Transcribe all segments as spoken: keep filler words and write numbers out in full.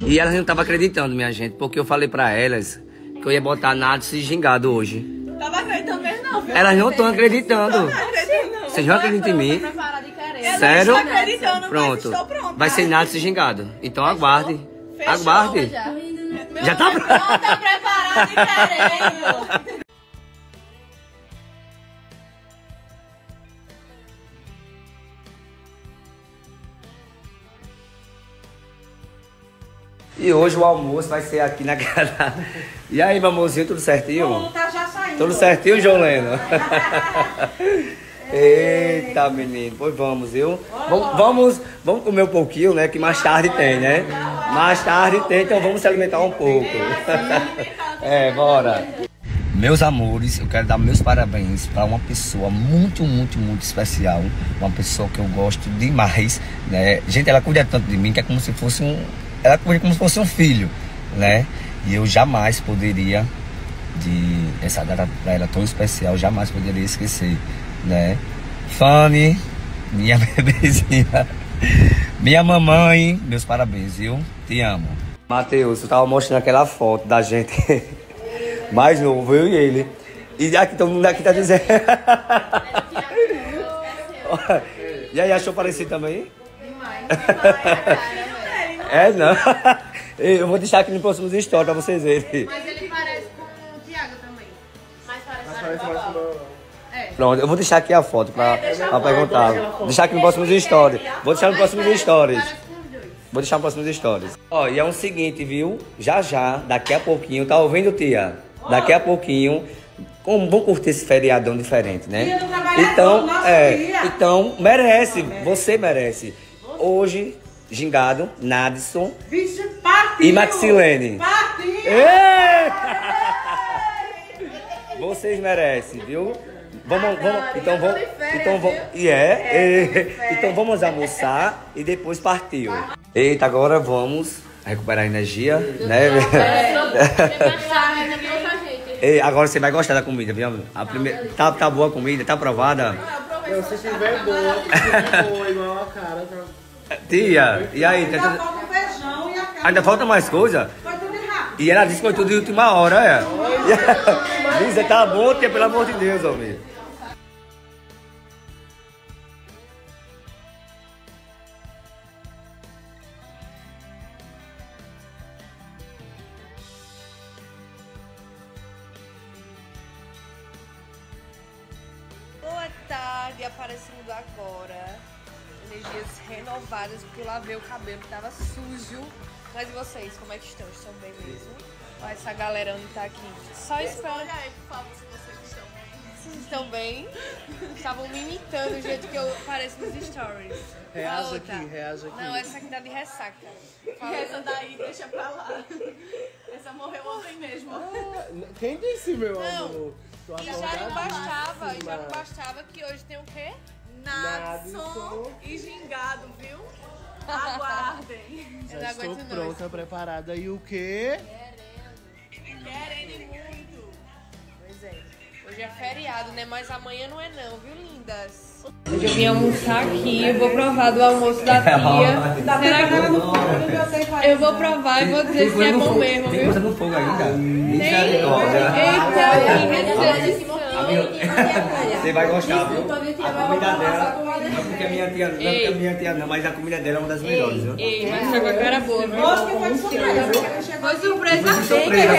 E elas não estavam acreditando, minha gente, porque eu falei pra elas que eu ia botar Nadson e Gingado hoje. Tava acreditando mesmo não, viu? Elas não estão acreditando. Não acredito, não. Vocês não acreditam em mim? Elas Sério? estão acreditando, Pronto. mas estou pronta. Vai ser Nadson e Gingado. Então aguarde. Fechou. Aguarde. Já, Já tá pronta, preparada e querendo. E hoje o almoço vai ser aqui na casa. E aí, meu amorzinho, tudo certinho? Tudo tá já saindo. Tudo certinho, João Leno? Eita, menino. Pois vamos, viu? Vamos, vamos, vamos comer um pouquinho, né? Que mais tarde tem, né? Mais tarde tem, então vamos se alimentar um pouco. É, bora. Meus amores, eu quero dar meus parabéns para uma pessoa muito, muito, muito especial. Uma pessoa que eu gosto demais, né? Gente, ela cuida tanto de mim que é como se fosse um... Ela cuida como se fosse um filho, né? E eu jamais poderia, de essa data para ela tão especial, jamais poderia esquecer, né? Fanny, minha bebezinha, minha mamãe, meus parabéns, viu? Te amo. Matheus, eu tava mostrando aquela foto da gente mais novo, eu e ele. E aqui todo mundo aqui tá dizendo. E aí, achou parecido também? Demais. É, não. Eu vou deixar aqui no próximo stories pra vocês verem. Mas ele parece com o Thiago também. Mas parece, Mas parece mais com o... É. Pronto, eu vou deixar aqui a foto pra, É, pra perguntar. Vou deixar aqui no próximo stories. Vou deixar no próximo stories. Parece com os dois. Vou deixar no próximo stories. Ó, e é o seguinte, viu? Já já, daqui a pouquinho, tá ouvindo, tia? Daqui a pouquinho, como vamos curtir esse feriadão diferente, né? Então, é, então merece, você merece. Hoje, Gingado, Nadson e Maxilene. Vocês merecem, viu? Vamos, vamos, então vamos, então vamos, e é, então vamos almoçar e depois partiu. Eita, agora vamos recuperar a energia, né? Ei, agora você vai gostar da comida, viu? A primeira, tá, tá boa a comida, tá aprovada? Não, se tiver boa, se tiver boa igual a cara, tá... Tia, e aí? Ainda falta o feijão e a carne. Ainda falta mais coisa? Foi tudo errado. E ela disse que foi tudo de última hora, é? Lisa, tá bom, tia, pelo amor de Deus, homem. Boa tarde, aparecendo agora. Energias renovadas, porque eu lavei o cabelo que tava sujo. Mas e vocês, como é que estão? Estão bem mesmo? Olha essa galera onde tá aqui. Só esperando. Olha aí, por favor, se vocês estão bem. Vocês estão bem? Estavam me imitando do jeito que eu pareço nos stories. Reage A aqui, reage aqui. Não, essa aqui tá de ressaca. E essa daí, deixa pra lá. Essa morreu ontem mesmo. Ah, quem disse, meu Não. amor? Tô E já não acordadíssima. bastava, e já não bastava que hoje tem o quê? Nadson e Gingado, viu? Aguardem. Eu não Já estou aguento não. pronta, preparada. E o quê? Querem muito. Pois é. Hoje é feriado, né? Mas amanhã não é não, viu, lindas? Hoje eu vim almoçar aqui, eu vou provar do almoço da tia. Será que eu... eu vou provar e vou dizer se é bom mesmo, Tem viu? coisa no fogo ainda? Tem. Eita, Eita, que você vai gostar, viu? A comida dela, não porque a minha tia não, porque a minha tia não, mas a comida dela é uma das melhores, viu? Ei, mas foi com a cara boa, viu? Acho que foi surpresa. Foi surpresa. Foi surpresa.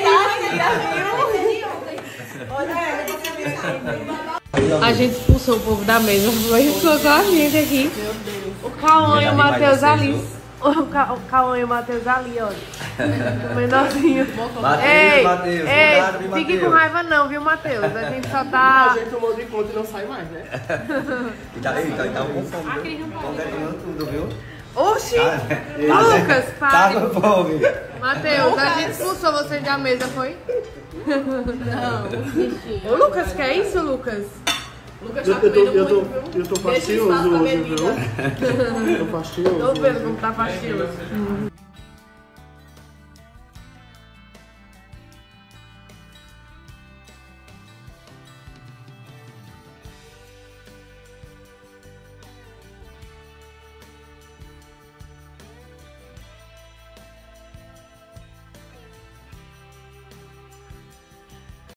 A gente expulsou o povo da mesa, foi expulsou só a gente aqui. O Cauã e o Matheus ali. O Ca- o Cauã e o Matheus ali, olha. O menorzinho. Matheus, Matheus, ei, cuidado, viu, fique Matheus? com raiva não, viu, Matheus? A gente só A tá... gente tomou de conta e não sai mais, né? E tá, eita, e tá com fome, viu? Estão terminando tudo, viu? Oxi! Tá, Lucas, tá pare. com fome. Matheus, a gente expulsou vocês da mesa, foi? Não. Ô, Lucas, que é isso, Lucas? Lucas Eu, tá eu, tô, comendo eu, tô, muito, viu? eu tô Deixa o espaço fastioso pra hoje, bebida. viu? Eu tô fastioso. Tô vendo como tá fastioso.